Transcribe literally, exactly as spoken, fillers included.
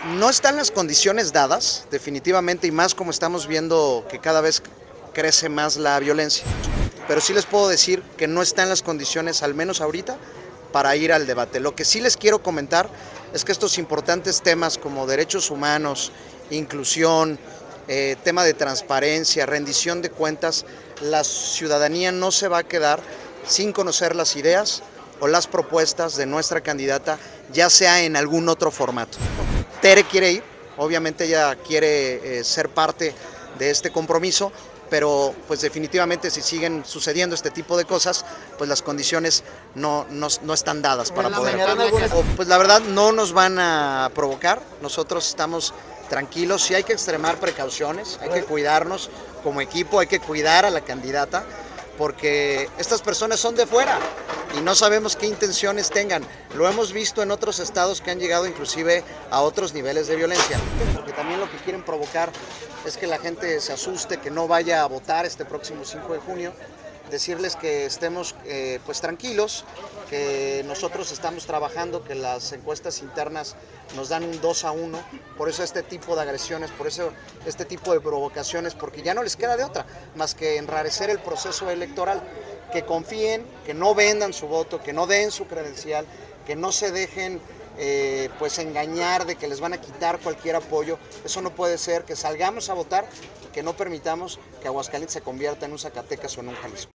No están las condiciones dadas, definitivamente, y más como estamos viendo que cada vez crece más la violencia. Pero sí les puedo decir que no están las condiciones, al menos ahorita, para ir al debate. Lo que sí les quiero comentar es que estos importantes temas como derechos humanos, inclusión, eh, tema de transparencia, rendición de cuentas, la ciudadanía no se va a quedar sin conocer las ideas o las propuestas de nuestra candidata, ya sea en algún otro formato. Tere quiere ir, obviamente ella quiere eh, ser parte de este compromiso, pero pues definitivamente si siguen sucediendo este tipo de cosas, pues las condiciones no, no, no están dadas para poder. Pues la verdad no nos van a provocar, nosotros estamos tranquilos, sí hay que extremar precauciones, hay que cuidarnos como equipo, hay que cuidar a la candidata, porque estas personas son de fuera y no sabemos qué intenciones tengan. Lo hemos visto en otros estados que han llegado inclusive a otros niveles de violencia, porque también lo que quieren provocar es que la gente se asuste, que no vaya a votar este próximo cinco de junio. Decirles que estemos eh, pues tranquilos, que nosotros estamos trabajando, que las encuestas internas nos dan un dos a uno, por eso este tipo de agresiones, por eso este tipo de provocaciones, porque ya no les queda de otra más que enrarecer el proceso electoral, que confíen, que no vendan su voto, que no den su credencial, que no se dejen eh, pues engañar de que les van a quitar cualquier apoyo. Eso no puede ser, que salgamos a votar y que no permitamos que Aguascalientes se convierta en un Zacatecas o en un Jalisco.